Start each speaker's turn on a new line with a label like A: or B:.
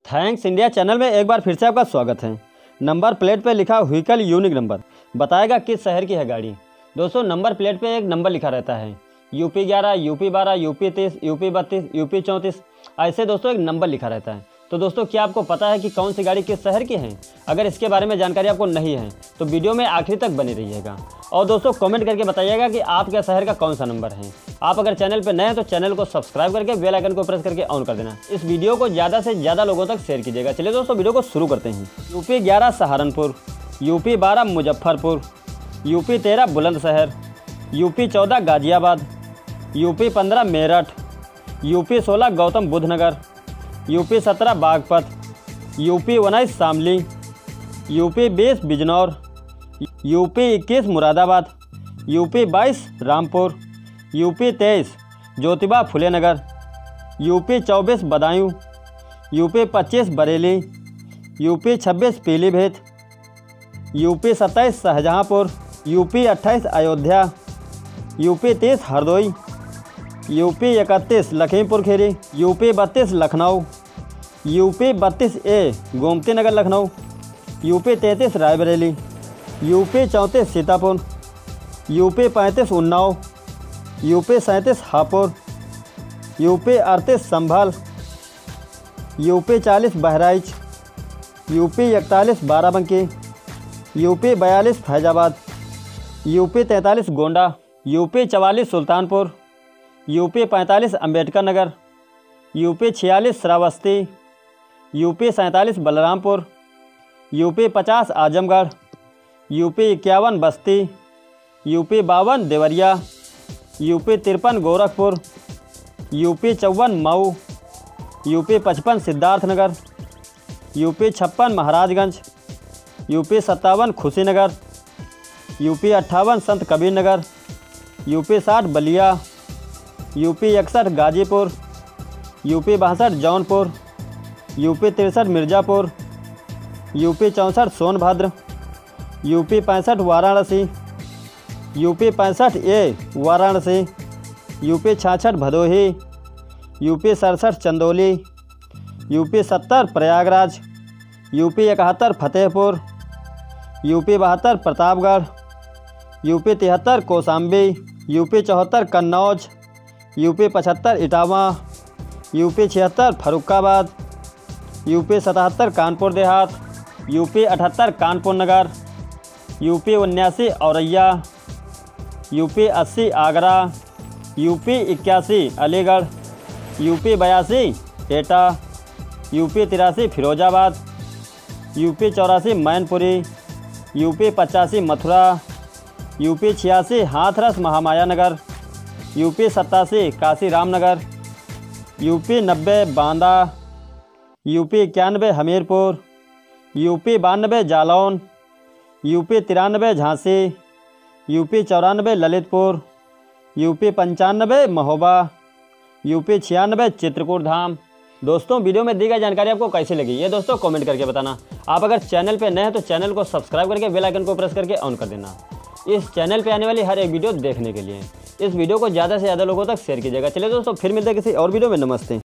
A: Thanks India channel में एक बार फिर से आपका स्वागत है। नंबर प्लेट पे लिखा व्हीकल यूनिक नंबर बताएगा किस शहर की है गाड़ी। दोस्तों नंबर प्लेट पे एक नंबर लिखा रहता है, UP 11, UP 12, UP 30, UP 32, UP 34, ऐसे दोस्तों एक नंबर लिखा रहता है। तो दोस्तों क्या आपको पता है कि कौन सी गाड़ी किस शहर की है? अगर इसके बारे में जानकारी आपको नहीं है तो वीडियो में आखिर तक बने रहिएगा। और दोस्तों कमेंट करके बताइएगा कि आपके शहर का कौन सा नंबर है। आप अगर चैनल पर नए हैं तो चैनल को सब्सक्राइब करके बेल आइकन को प्रेस करके ऑन कर देना। इस वीडियो को ज़्यादा से ज़्यादा लोगों तक शेयर कीजिएगा। चलिए दोस्तों वीडियो को शुरू करते हैं। UP 11 Saharanpur, UP 12 Muzaffarpur, UP 13 Bulandshahr, UP 14 Ghaziabad, UP 15 Meerut, UP 16 Gautam Buddh Nagar, UP 17 Baghpat, UP 19 Shamli, UP 20 Bijnor, UP 21 Moradabad, UP 22 Rampur, UP 23 Jyotiba Phule Nagar, UP 24 Budaun, UP 25 Bareilly, UP 26 Pilibhit, UP 27 Shahjahanpur, UP 28 Ayodhya, UP 30 Hardoi, UP 31 Lakhimpur Kheri, UP 32 Lucknow, UP 32 A Gomti Nagar Lucknow, UP 33 Raebareli, UP 34 Sitapur, UP 35 Unnao, UP 37 Hapur, UP 38 Sambhal, UP 40 Bahraich, UP 41 Barabanki, UP 42 Faizabad, UP 43 Gonda, UP 44 Sultanpur, UP 45 Ambedkar Nagar, UP 46 Shravasti, UP 47 Balrampur, UP 50 Azamgarh, UP 51 Basti, UP 52 Deoria, UP 53 Gorakhpur, UP 54 Mau, UP 55 Siddharthnagar, UP 56 Maharajganj, UP 57 Kushinagar, UP 58 Sant Kabir Nagar, UP 60 Ballia, UP 61 Ghazipur, UP 62 Jaunpur, UP 63 Mirzapur, UP 64 Sonbhadra, UP 65 Varanasi, UP 65 A Varanasi, UP 66 Bhadohi, UP 67 Chandauli, UP 70 Prayagraj, UP 71 Fatehpur, UP 72 Pratapgarh, UP 73 Kaushambi, UP 74 Kannauj, UP 75 Etawah, UP 76 Farrukhabad, UP 77 Kanpur Dehat, UP 78 Kanpur Nagar, UP 79 Auraiya, UP 80 Agra, UP 81 Aligarh, UP 82 Etah, UP 83 Firozabad, UP 84 Mainpuri, UP 85 Mathura, UP 86 Hathras Mahamaya Nagar, UP 87 Kashi Ramnagar, UP 90 Banda, UP 91 Hamirpur, UP 92 Jalaun, UP 93 Jhansi, UP 94 Lalitpur, UP 95 Mahoba, UP 96 Chitrakoot Dham. दोस्तों video में दी गई जानकारी आपको कैसी लगी ये दोस्तों comment करके बताना। आप अगर चैनल पे नए हैं तो चैनल को सब्सक्राइब करके बेल आइकन को प्रेस करके ऑन कर देना इस चैनल पे आने वाली हर एक वीडियो देखने के लिए। इस वीडियो को ज़्यादा से ज़्यादा लोगों तक शेयर कीजिएगा। चलिए दोस्तों फिर मिलते हैं किसी और वीडियो में। नमस्ते।